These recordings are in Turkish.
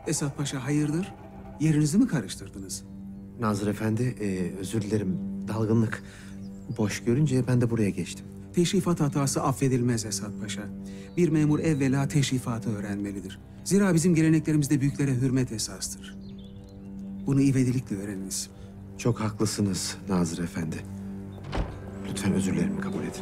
Esat Paşa hayırdır? Yerinizi mi karıştırdınız? Nazır Efendi, özür dilerim. Dalgınlık. Boş görünce ben de buraya geçtim. Teşrifat hatası affedilmez Esat Paşa. Bir memur evvela teşrifatı öğrenmelidir. Zira bizim geleneklerimizde büyüklere hürmet esastır. Bunu ivedilikle öğreniniz. Çok haklısınız Nazır Efendi. Lütfen özürlerimi kabul edin.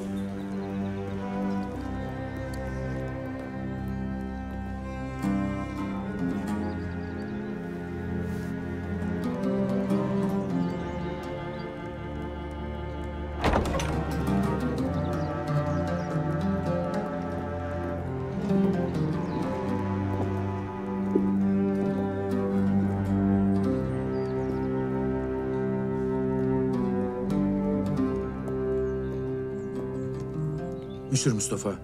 Müşir Mustafa.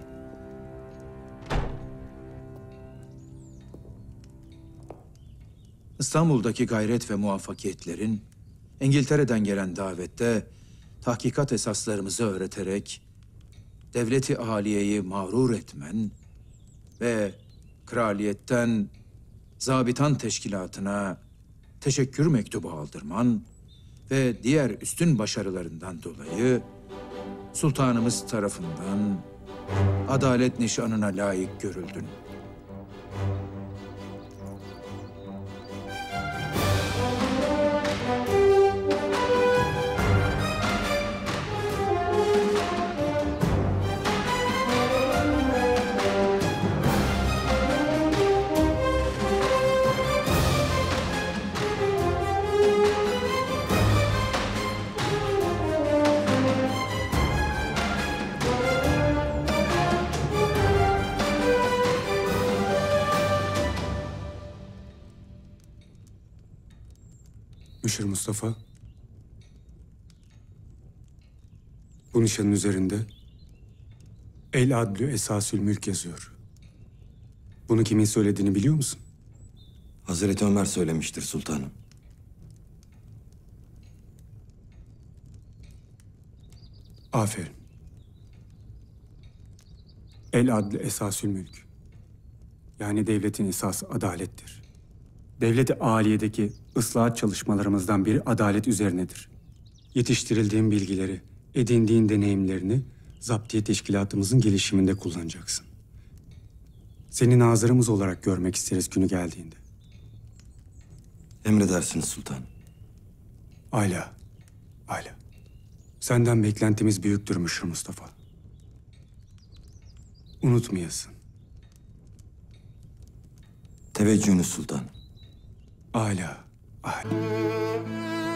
İstanbul'daki gayret ve muvaffakiyetlerin İngiltere'den gelen davette tahkikat esaslarımızı öğreterek devleti aliyeyi mağrur etmen ve kraliyetten zabitan teşkilatına teşekkür mektubu aldırman ve diğer üstün başarılarından dolayı sultanımız tarafından adalet nişanına layık görüldün. Müşir Mustafa, bu nişanın üzerinde El Adlü Esasül Mülk yazıyor. Bunu kimin söylediğini biliyor musun? Hazreti Ömer söylemiştir sultanım. Aferin. El Adlü Esasül Mülk. Yani devletin esası adalettir. Devlet-i âliyedeki ıslahat çalışmalarımızdan biri adalet üzerinedir. Yetiştirildiğin bilgileri, edindiğin deneyimlerini zaptiye teşkilatımızın gelişiminde kullanacaksın. Seni nazırımız olarak görmek isteriz günü geldiğinde. Emredersiniz sultanım. Âlâ, âlâ. Senden beklentimiz büyüktür Müşir Mustafa. Unutmayasın. Teveccühünüz sultanım. Âlâ, âlâ.